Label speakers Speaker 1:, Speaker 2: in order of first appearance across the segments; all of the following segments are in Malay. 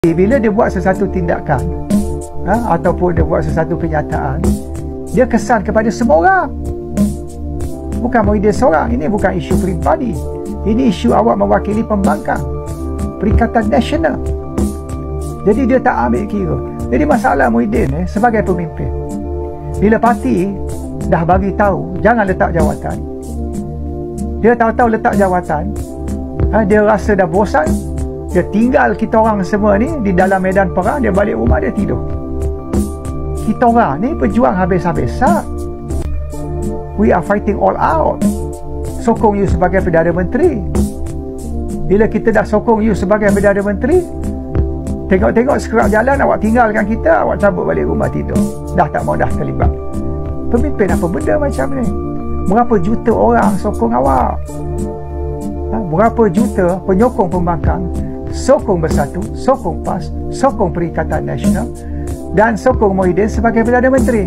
Speaker 1: Bila dia buat sesuatu tindakan ataupun dia buat sesuatu kenyataan, dia kesan kepada semua orang, bukan Muhyiddin seorang. Ini bukan isu peribadi, ini isu awak mewakili pembangkang Perikatan Nasional. Jadi dia tak ambil kira. Jadi masalah Muhyiddin sebagai pemimpin, bila parti dah bagi tahu jangan letak jawatan, dia tahu-tahu letak jawatan, dia rasa dah bosan, dia tinggal kita orang semua ni di dalam medan perang, dia balik rumah, dia tidur. Kita orang ni berjuang habis-habisan. We are fighting all out. Sokong you sebagai Perdana Menteri. Bila kita dah sokong you sebagai Perdana Menteri, tengok-tengok sekerap jalan awak tinggalkan kita, awak cabut balik rumah tidur. Dah tak mau dah terlibat. Pemimpin apa benda macam ni? Berapa juta orang sokong awak? Berapa juta penyokong pembangkang sokong Bersatu, sokong PAS, sokong Perikatan Nasional dan sokong Muhyiddin sebagai Perdana Menteri.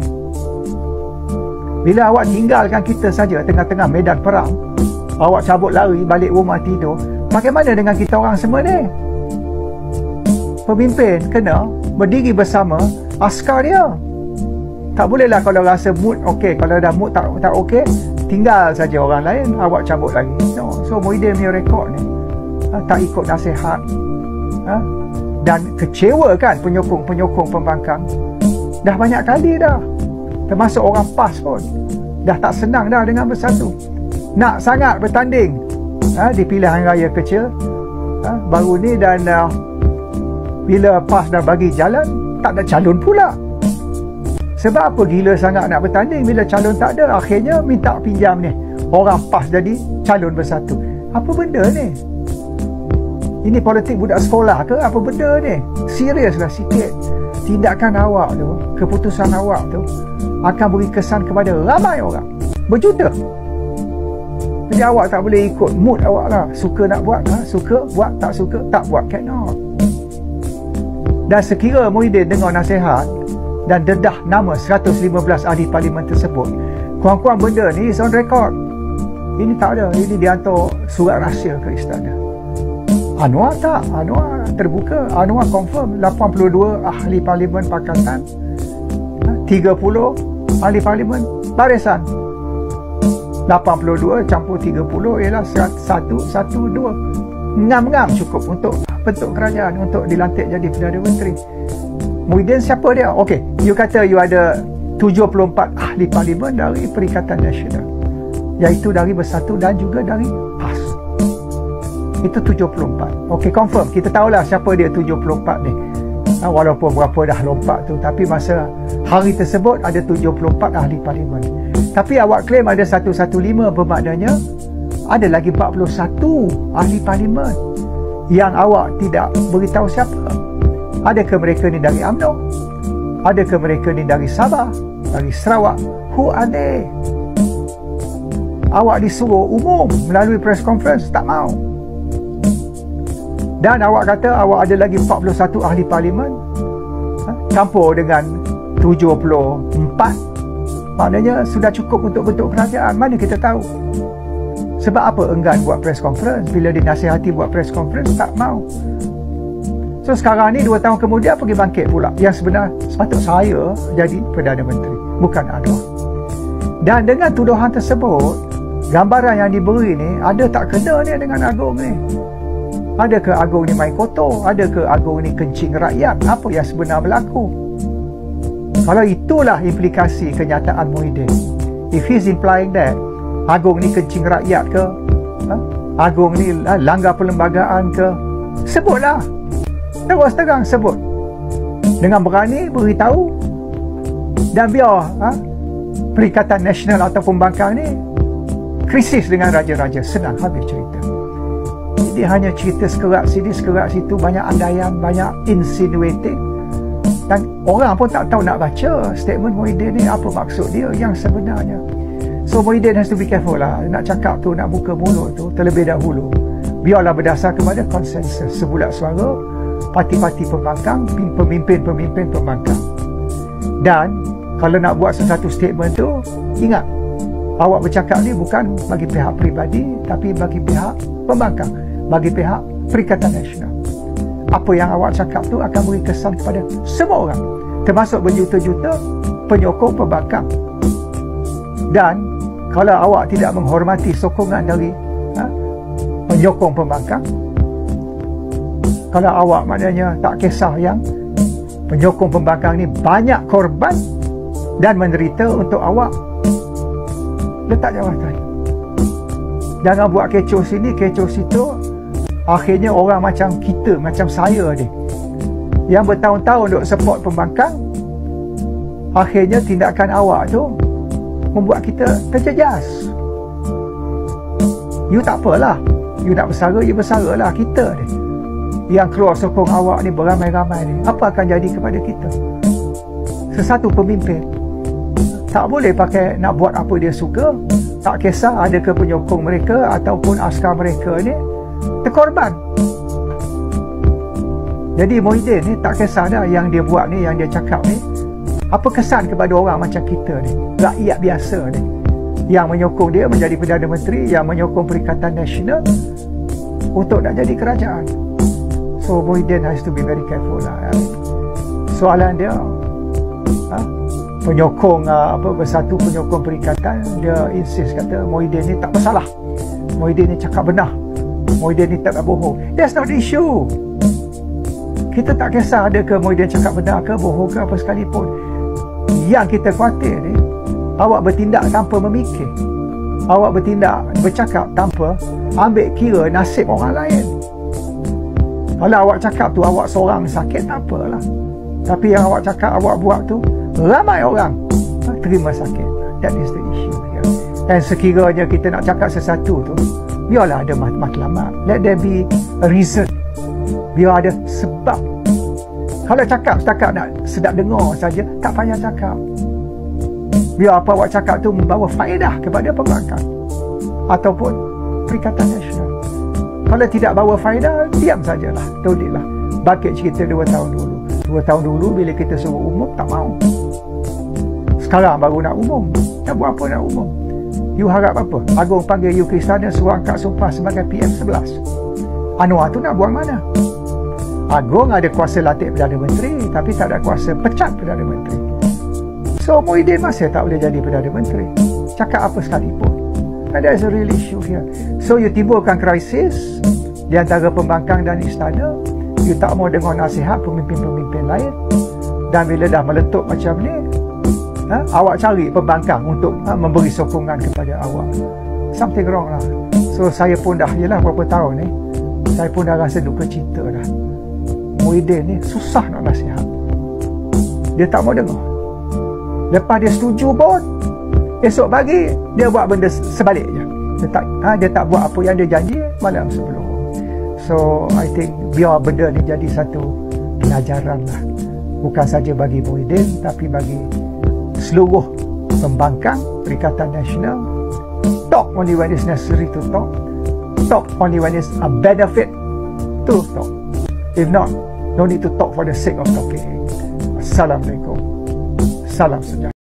Speaker 1: Bila awak tinggalkan kita saja tengah-tengah medan perang, awak cabut lari balik rumah tidur, bagaimana dengan kita orang semua ni? Pemimpin kena berdiri bersama askar dia. Tak bolehlah kalau rasa mood okey, kalau dah mood tak okey, tinggal saja orang lain, awak cabut lagi. No. So Muhyiddin punya rekod ni tak ikut nasihat, dan kecewa kan penyokong pembangkang dah banyak kali dah, termasuk orang PAS pun dah tak senang dah dengan Bersatu, nak sangat bertanding di pilihan raya kecil baru ni, dan bila PAS dah bagi jalan tak ada calon pula. Sebab apa gila sangat nak bertanding, bila calon tak ada akhirnya minta pinjam ni orang PAS jadi calon Bersatu. Apa benda ni? Ini politik budak sekolah ke apa benda ni? Seriuslah sikit. Tindakan awak tu, keputusan awak tu akan beri kesan kepada ramai orang, berjuta. Jadi awak tak boleh ikut mood awak lah. Suka nak buat, suka buat, tak suka tak buat, cannot. Dan sekira Muhyiddin dengar nasihat dan dedah nama 115 ahli parlimen tersebut, kurang-kurang benda ni is on record. Ini tak ada, ini dihantar surat rahsia ke istana. Anwar tak, Anwar terbuka, Anwar confirm 82 ahli parlimen pakatan, 30 ahli parlimen barisan. 82 campur 30 ialah 112. Ngam-ngam cukup untuk bentuk kerajaan, untuk dilantik jadi Perdana Menteri. Muhyiddin siapa dia? Okey, you kata you ada 74 ahli parlimen dari Perikatan Nasional, iaitu dari Bersatu dan juga dari PAS. Itu 74. Okey, confirm. Kita tahulah siapa dia 74 ni. Walaupun berapa dah lompat tu, tapi masa hari tersebut ada 74 ahli parlimen. Tapi awak claim ada 115, bermaknanya ada lagi 41 ahli parlimen yang awak tidak beritahu siapa. Adakah mereka ni dari UMNO? Adakah mereka ni dari Sabah, dari Sarawak? Who are they? Awak disuruh umum melalui press conference, tak mau. Dan awak kata awak ada lagi 41 ahli parlimen, campur dengan 74. Maknanya sudah cukup untuk bentuk kerajaan. Mana kita tahu? Sebab apa enggan buat press conference? Bila dinasihati buat press conference, tak mau. So sekarang ni 2 tahun kemudian pergi bangkit pula. Yang sebenar sepatut saya jadi Perdana Menteri, bukan Anwar. Dan dengan tuduhan tersebut, gambaran yang diberi ni ada tak kena ni dengan Agong ni? Adakah Agong ni main kotor? Adakah Agong ni kencing rakyat? Apa yang sebenar berlaku? Kalau itulah implikasi kenyataan Muhyiddin, if he's implying that Agong ni kencing rakyat ke, Agong ni langgar perlembagaan ke, sebutlah. Terus terang sebut. Dengan berani beritahu, dan biar Perikatan Nasional atau pembangkang ni krisis dengan raja-raja, senang habis cerita. Jadi hanya cerita sekerat sini sekerat situ, banyak andaian, banyak insinuating, dan orang pun tak tahu nak baca statement Muhyiddin ni apa maksud dia yang sebenarnya. So Muhyiddin has to be careful lah. Nak cakap tu, nak buka mulut tu terlebih dahulu, biarlah berdasar kepada konsensus sebulat suara parti-parti pembangkang, pemimpin-pemimpin pembangkang. Dan kalau nak buat sesuatu statement tu, ingat, awak bercakap ni bukan bagi pihak peribadi, tapi bagi pihak pembangkang, bagi pihak Perikatan Nasional. apa yang awak cakap tu akan beri kesan kepada semua orang, termasuk berjuta-juta penyokong pembangkang. Dan kalau awak tidak menghormati sokongan dari penyokong pembangkang, kalau awak maknanya tak kisah yang penyokong pembangkang ni banyak korban dan menderita untuk awak letak jawatan. Jangan buat kecoh sini, kecoh situ. Akhirnya orang macam kita, macam saya ni, yang bertahun-tahun duk support pembangkang, akhirnya tindakan awak tu membuat kita terjejas. You tak apalah, you nak bersara, you bersara lah. Kita ni yang keluar sokong awak ni beramai-ramai ni, apa akan jadi kepada kita? Sesatu pemimpin tak boleh pakai nak buat apa dia suka, tak kisah adakah penyokong mereka ataupun askar mereka ni terkorban. Jadi Muhyiddin ni tak kisah dah yang dia buat ni, yang dia cakap ni, apa kesan kepada orang macam kita ni, rakyat biasa ni, yang menyokong dia menjadi Perdana Menteri, yang menyokong Perikatan Nasional untuk nak jadi kerajaan. So Muhyiddin has to be very careful lah. Soalan dia, penyokong Bersatu Penyokong Perikatan, dia insist kata Muhyiddin ni tak bersalah, Muhyiddin ni cakap benar, Muhyiddin ni tak bohong. That's not the issue. Kita tak kisah ada ke Muhyiddin cakap benar ke bohong ke apa sekalipun. Yang kita khawatir ni, awak bertindak tanpa memikir, awak bertindak, bercakap tanpa ambil kira nasib orang lain. Kalau awak cakap tu awak seorang sakit, tak apalah. Tapi yang awak cakap, awak buat tu, ramai orang terima sakit. That is the issue here. Dan sekiranya kita nak cakap sesuatu tu, biarlah ada matlamat. Let there be a reason. Biar ada sebab. Kalau cakap setakat nak sedap dengar saja, tak payah cakap. Biar apa awak cakap tu membawa faedah kepada pembangkang ataupun Perikatan Nasional. Kalau tidak bawa faedah, diam sajalah, tolaklah. Bakit cerita 2 tahun dulu. 2 tahun dulu bila kita suruh umum, tak mau. Sekarang baru nak umum. Nak buat apa nak umum? You harap apa? Agong panggil you ke istana, suruh angkat sumpah sebagai PM11. Anwar tu nak buang mana? Agong ada kuasa latih Perdana Menteri, tapi tak ada kuasa pecat Perdana Menteri. So Muhyiddin masih tak boleh jadi Perdana Menteri, cakap apa sekalipun. And there's a real issue here. So you timbulkan krisis di antara pembangkang dan istana. You tak mau dengar nasihat pemimpin-pemimpin lain. Dan bila dah meletup macam ni, awak cari pembangkang untuk memberi sokongan kepada awak. Something wrong lah. So saya pun dah, yelah berapa tahun ni, saya pun dah rasa duka cita dah. Muhyiddin ni susah nak nasihat. Dia tak mau dengar. Lepas dia setuju pun, esok pagi dia buat benda sebaliknya. Dia tak buat apa yang dia janji malam sebelum. So I think biar benda ni jadi satu pelajaran lah, bukan saja bagi Muhyiddin tapi bagi seluruh pembangkang Perikatan Nasional. Talk only when it's necessary to talk. Talk only when it's a benefit to talk. If not, no need to talk for the sake of talking. Assalamualaikum. Salam sejahtera.